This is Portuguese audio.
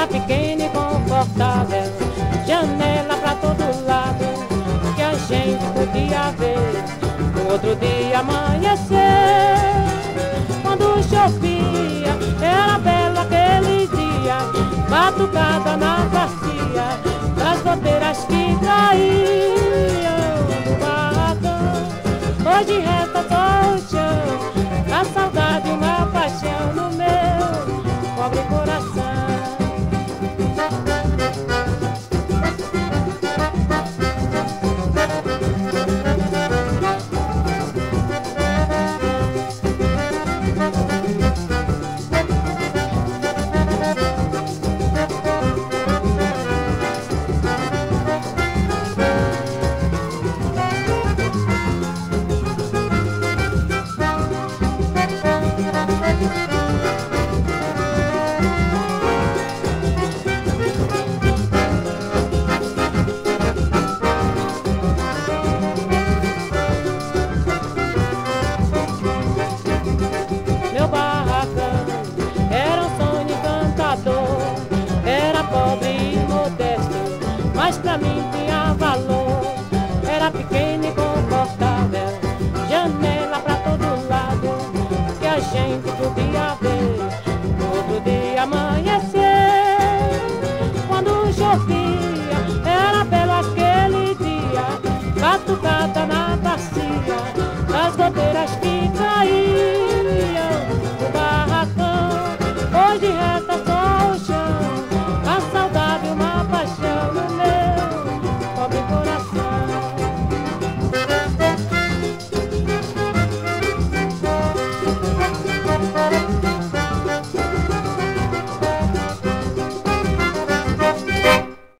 pequena e confortável, janela pra todo lado, que a gente podia ver no outro dia amanhecer. Quando chovia, era belo aquele dia, batucada na bacia, das goteiras que caíam do barracão. Hoje resta só o chão, a saudade e uma paixão no meu pobre coração. Meu barracão era um sonho encantador, era pobre e modesto, mas pra mim tinha valor. Era pequeno e confortável, janela pra todo lado, que a gente podia ver